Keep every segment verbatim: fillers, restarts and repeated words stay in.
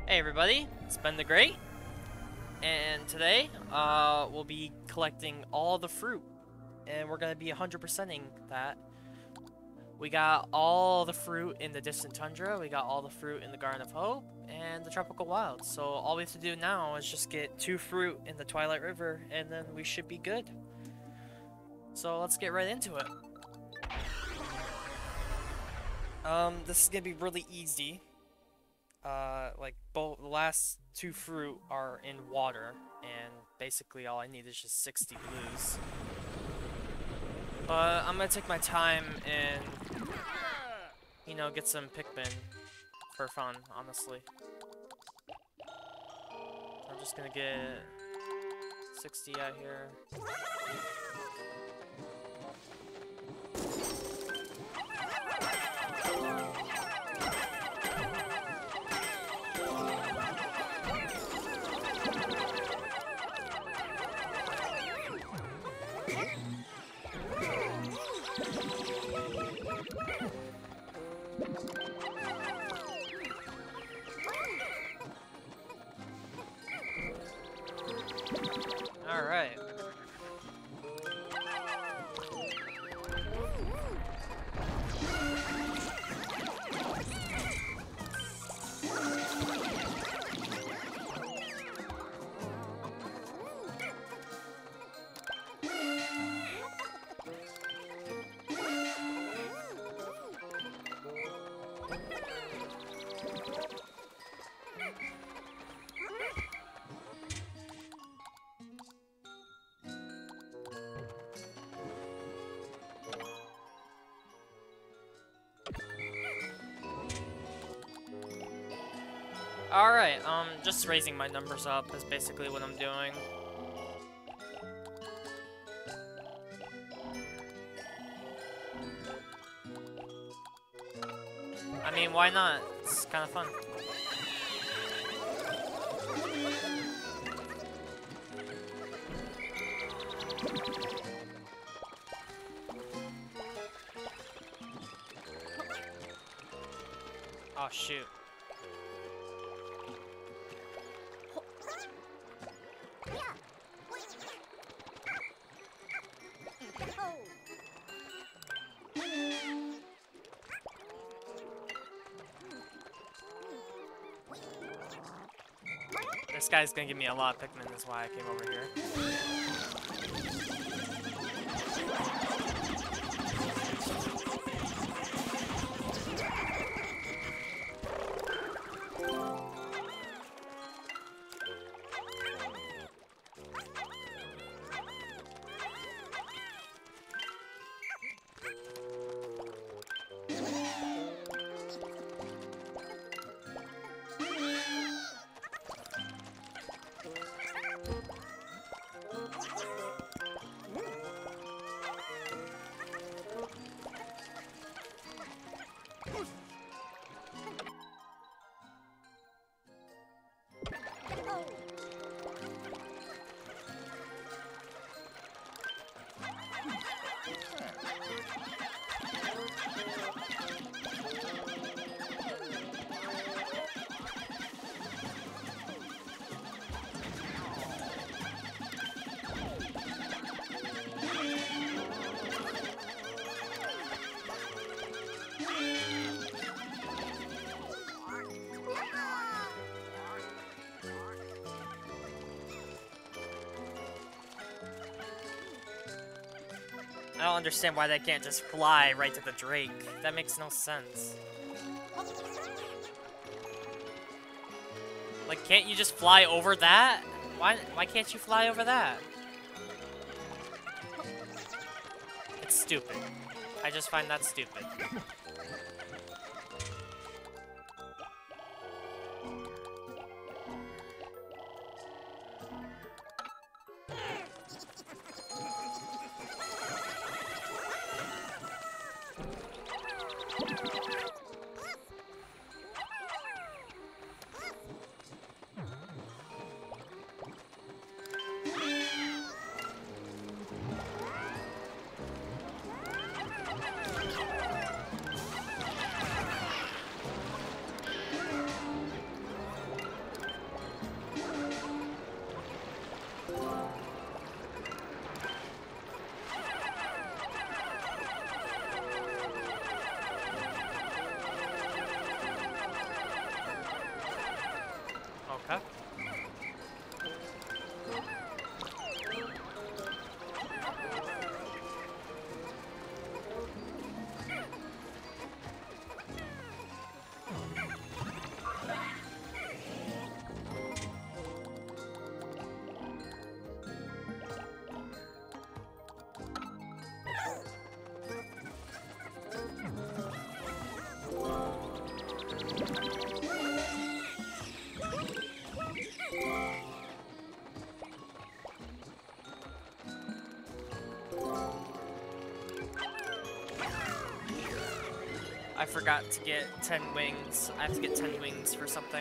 Hey everybody, it's Ben the Great, and today uh, we'll be collecting all the fruit, and we're going to be one hundred percenting that. We got all the fruit in the Distant Tundra, we got all the fruit in the Garden of Hope, and the Tropical Wilds. So all we have to do now is just get two fruit in the Twilight River, and then we should be good. So let's get right into it. Um, this is going to be really easy. Uh, like both the last two fruit are in water, and basically all I need is just sixty blues. But I'm gonna take my time and, you know, get some Pikmin for fun, honestly. So I'm just gonna get sixty out here. Alright. Alright, um, just raising my numbers up is basically what I'm doing. I mean, why not? It's kind of fun. Oh, shoot. This guy's gonna give me a lot of Pikmin, that's why I came over here. I don't understand why they can't just fly right to the Drake. That makes no sense. Like, can't you just fly over that? Why, why can't you fly over that? It's stupid. I just find that stupid. Okay. I forgot to get ten wings. I have to get ten wings for something.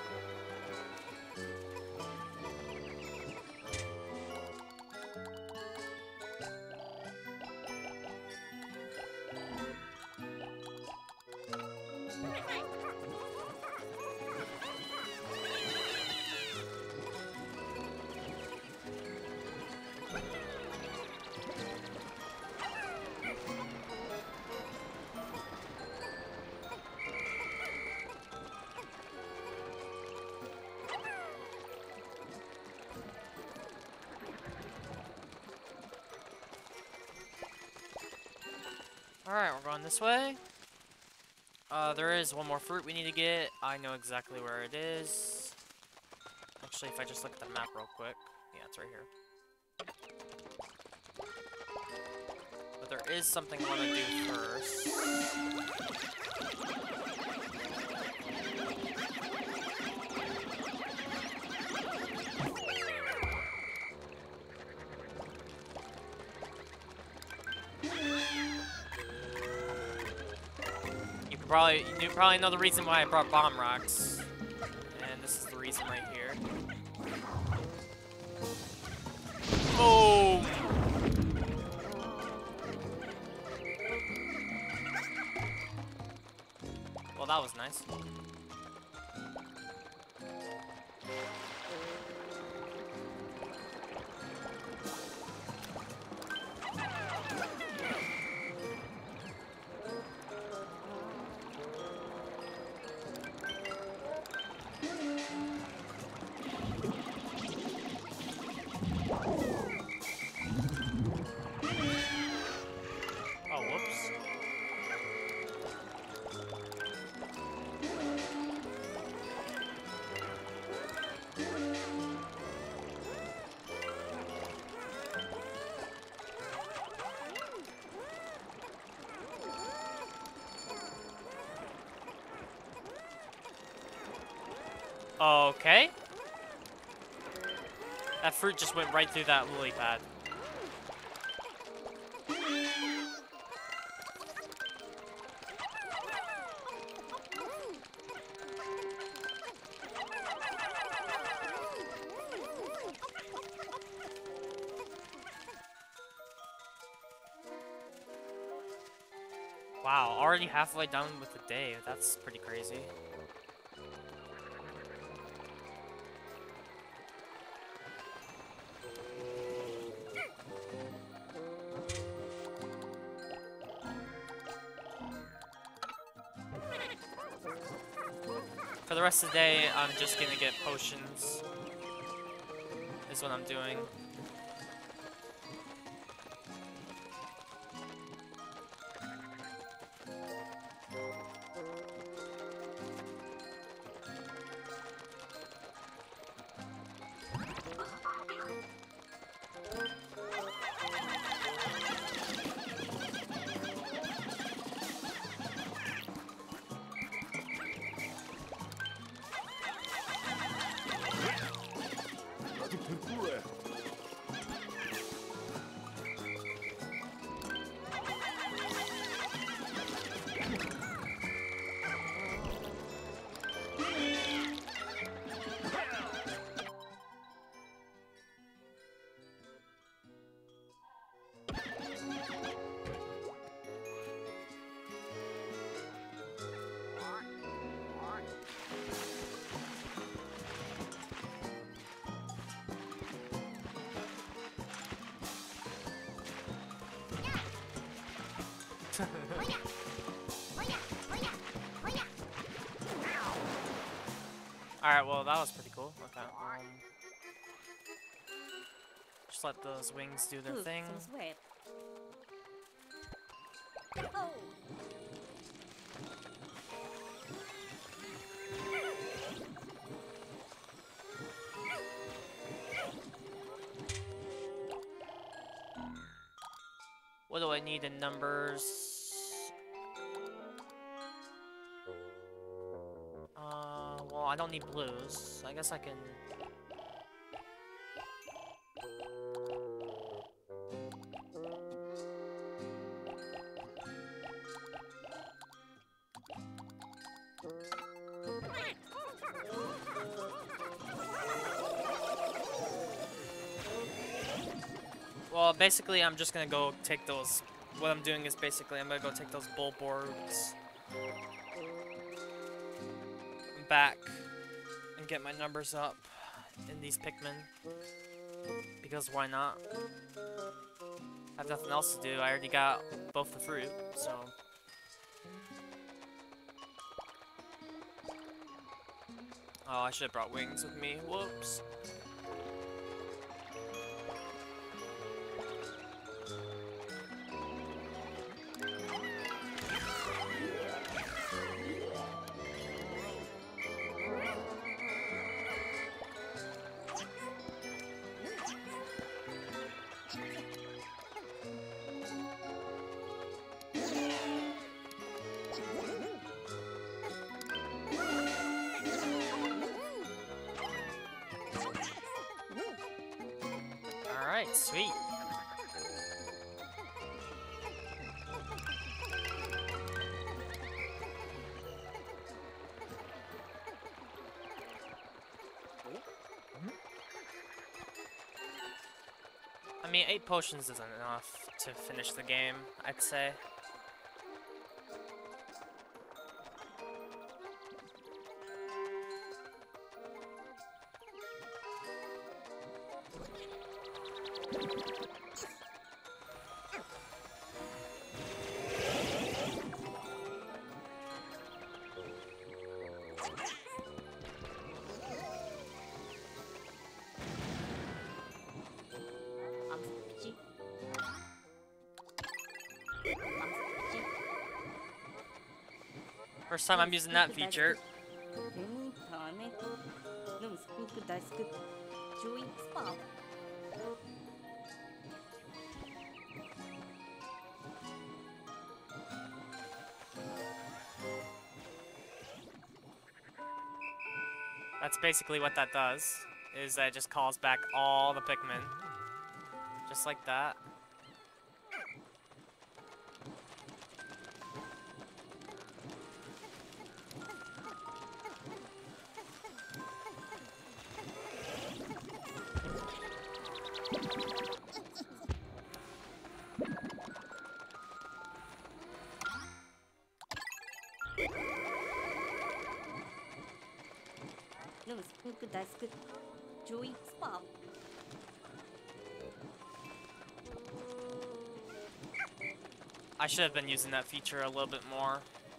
Alright, we're going this way. Uh, there is one more fruit we need to get. I know exactly where it is. Actually, if I just look at the map real quick. Yeah, it's right here. But there is something I want to do first. Probably, you probably know the reason why I brought bomb rocks, and this is the reason right here. Oh! Well, that was nice. Okay. That fruit just went right through that lily pad. Wow, already halfway done with the day. That's pretty crazy. For the rest of the day, I'm just gonna get potions, is what I'm doing. Alright, well, that was pretty cool. that. Um, just let those wings do their thing. What do I need in numbers? Uh, well, I don't need blues. I guess I can... Well, basically, I'm just gonna go take those. What I'm doing is basically, I'm gonna go take those Bulborgs back and get my numbers up in these Pikmin. Because why not? I have nothing else to do. I already got both the fruit, so. Oh, I should have brought wings with me. Whoops. Alright, sweet. I mean, eight potions isn't enough to finish the game, I'd say. First time I'm using that feature. That's basically what that does, is that it just calls back all the Pikmin. Just like that. I should have been using that feature a little bit more.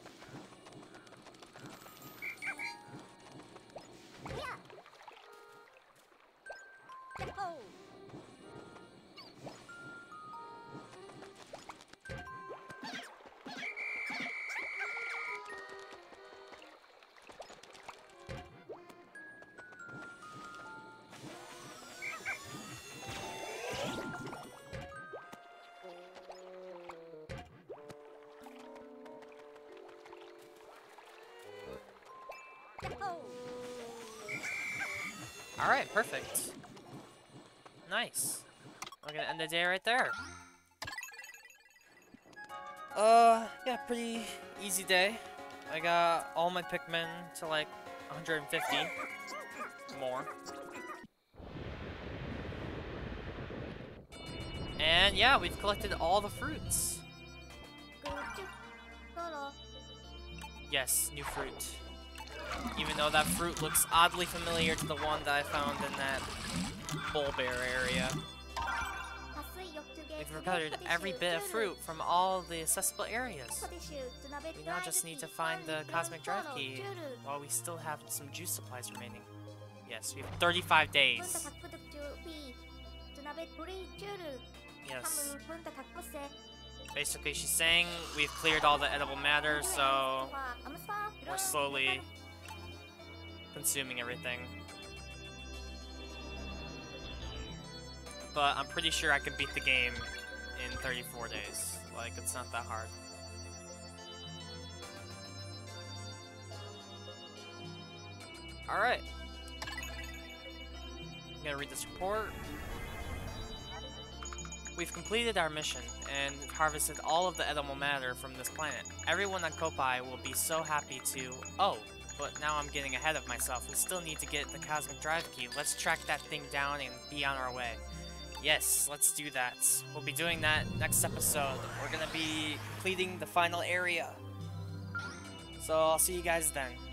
Alright, perfect. Nice. We're gonna end the day right there. Uh, yeah, pretty easy day. I got all my Pikmin to like one hundred fifty more. And yeah, we've collected all the fruits. Yes, new fruit. Even though that fruit looks oddly familiar to the one that I found in that Bulbear area. We've recovered every bit of fruit from all the accessible areas. We now just need to find the Cosmic Drive Key while we still have some juice supplies remaining. Yes, we have thirty-five days. Yes. Basically, she's saying we've cleared all the edible matter, so we're slowly consuming everything. But I'm pretty sure I can beat the game in thirty-four days. Like, it's not that hard. Alright. I'm gonna read this report. We've completed our mission and harvested all of the edible matter from this planet. Everyone on Kopai will be so happy to... Oh, but now I'm getting ahead of myself. We still need to get the Cosmic Drive Key. Let's track that thing down and be on our way. Yes, let's do that. We'll be doing that next episode. We're gonna be completing the final area. So I'll see you guys then.